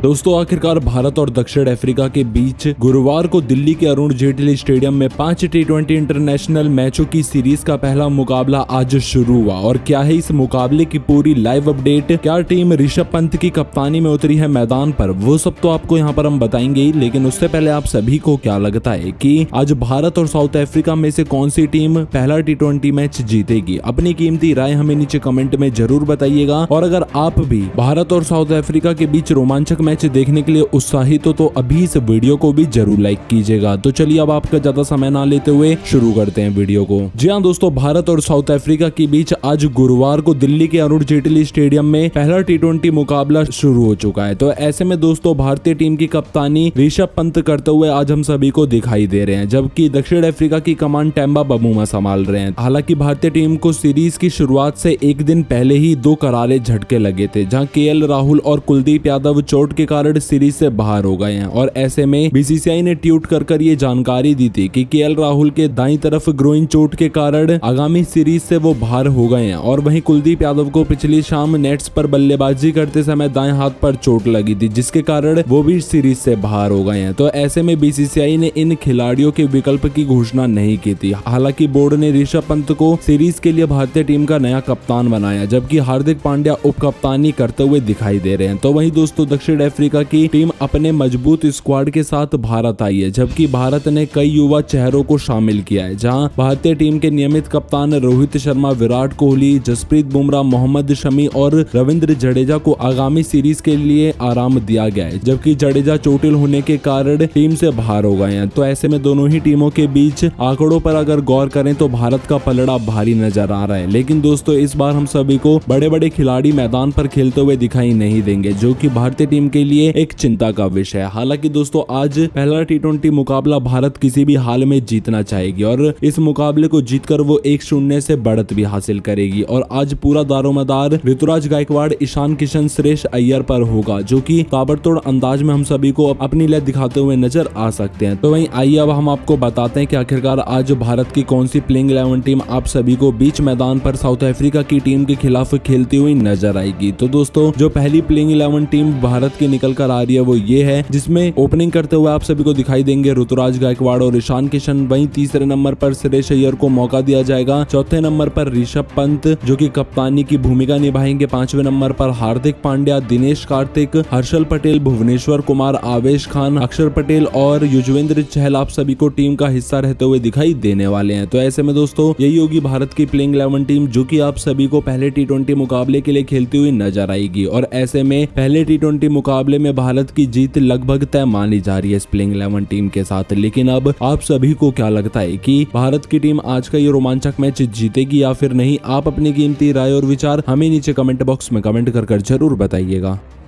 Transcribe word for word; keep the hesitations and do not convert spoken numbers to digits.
दोस्तों आखिरकार भारत और दक्षिण अफ्रीका के बीच गुरुवार को दिल्ली के अरुण जेटली स्टेडियम में पांच टी ट्वेंटी इंटरनेशनल मैचों की सीरीज का पहला मुकाबला आज शुरू हुआ। और क्या है इस मुकाबले की पूरी लाइव अपडेट, क्या टीम ऋषभ पंत की कप्तानी में उतरी है मैदान पर, वो सब तो आपको यहाँ पर हम बताएंगे ही। लेकिन उससे पहले आप सभी को क्या लगता है कि आज भारत और साउथ अफ्रीका में से कौन सी टीम पहला टी ट्वेंटी मैच जीतेगी? अपनी कीमती राय हमें नीचे कमेंट में जरूर बताइएगा। और अगर आप भी भारत और साउथ अफ्रीका के बीच रोमांचक मैच देखने के लिए उत्साहित हो तो अभी इस वीडियो को भी जरूर लाइक कीजिएगा। तो चलिए अब आपका ज्यादा समय ना लेते हुए शुरू करते हैं वीडियो को। जी हाँ दोस्तों, भारत और साउथ अफ्रीका के बीच आज गुरुवार को दिल्ली के अरुण जेटली स्टेडियम में पहला टी ट्वेंटी मुकाबला शुरू हो चुका है। तो ऐसे में दोस्तों भारतीय टीम की कप्तानी ऋषभ पंत करते हुए आज हम सभी को दिखाई दे रहे हैं, जबकि दक्षिण अफ्रीका की कमान टेम्बा बबूमा संभाल रहे हैं। हालांकि भारतीय टीम को सीरीज की शुरुआत से एक दिन पहले ही दो करारे झटके लगे थे, जहां के एल राहुल और कुलदीप यादव चोट के कारण सीरीज से बाहर हो गए हैं। और ऐसे में बीसीसीआई ने ट्वीट कर कर ये जानकारी दी थी कि के एल राहुल के दाईं तरफ ग्रोइन चोट के कारण आगामी सीरीज से वो बाहर हो गए हैं। और वहीं कुलदीप यादव को पिछली शाम नेट्स पर बल्लेबाजी करते समय दाएं हाथ पर चोट लगी थी, जिसके कारण वो भी सीरीज से बाहर हो गए हैं। तो ऐसे में बीसीसीआई ने इन खिलाड़ियों के विकल्प की घोषणा नहीं की थी। हालांकि बोर्ड ने ऋषभ पंत को सीरीज के लिए भारतीय टीम का नया कप्तान बनाया, जबकि हार्दिक पांड्या उप कप्तानी करते हुए दिखाई दे रहे हैं। तो वहीं दोस्तों दक्षिण अफ्रीका की टीम अपने मजबूत स्क्वाड के साथ भारत आई है, जबकि भारत ने कई युवा चेहरों को शामिल किया है, जहां भारतीय टीम के नियमित कप्तान रोहित शर्मा, विराट कोहली, जसप्रीत बुमराह, मोहम्मद शमी और रविंद्र जडेजा को आगामी सीरीज के लिए आराम दिया गया है, जबकि जडेजा चोटिल होने के कारण टीम से बाहर हो गए हैं। तो ऐसे में दोनों ही टीमों के बीच आंकड़ों पर अगर गौर करें तो भारत का पलड़ा भारी नजर आ रहा है। लेकिन दोस्तों इस बार हम सभी को बड़े बड़े खिलाड़ी मैदान पर खेलते हुए दिखाई नहीं देंगे, जो कि भारतीय टीम के लिए एक चिंता का विषय है। हालांकि दोस्तों आज पहला टी ट्वेंटी मुकाबला भारत किसी भी हाल में जीतना चाहेगी और इस मुकाबले को जीतकर वो एक शून्य से बढ़त भी हासिल करेगी। और आज पूरा दारोमदार ऋतुराज गायकवाड़, ईशान किशन, सुरेश अय्यर पर होगा, जो कि ताबड़तोड़ अंदाज में हम सभी को अपनी लय दिखाते हुए नजर आ सकते हैं। तो वहीं आइए अब हम आपको बताते हैं कि आखिरकार आज भारत की कौन सी प्लेइंग इलेवन टीम आप सभी को बीच मैदान पर साउथ अफ्रीका की टीम के खिलाफ खेलती हुई नजर आएगी। तो दोस्तों जो पहली प्लेइंग इलेवन टीम भारत की निकल कर आ रही है वो ये है, जिसमें ओपनिंग करते हुए आप सभी को दिखाई देंगे ऋतुराज गायकवाड़ और ईशान किशन। वहीं तीसरे नंबर पर सुरेश अय्यर को मौका दिया जाएगा। चौथे नंबर पर ऋषभ पंत जो कि कप्तानी की भूमिका निभाएंगे। पांचवें नंबर पर हार्दिक पांड्या, दिनेश कार्तिक, हर्षल पटेल, भुवनेश्वर कुमार, आवेश खान, अक्षर पटेल और युजवेंद्र चहल आप सभी को टीम का हिस्सा रहते हुए दिखाई देने वाले हैं। तो ऐसे में दोस्तों यही होगी भारत की प्लेइंग इलेवन टीम, जो कि आप सभी को पहले टी ट्वेंटी मुकाबले के लिए खेलती हुई नजर आएगी। और ऐसे में पहले टी ट्वेंटी मुकाबले में भारत की जीत लगभग तय मानी जा रही है इस प्लेइंग इलेवन टीम के साथ। लेकिन अब आप सभी को क्या लगता है कि भारत की टीम आज का ये रोमांचक मैच जीतेगी या फिर नहीं? आप अपनी कीमती राय और विचार हमें नीचे कमेंट बॉक्स में कमेंट कर कर जरूर बताइएगा।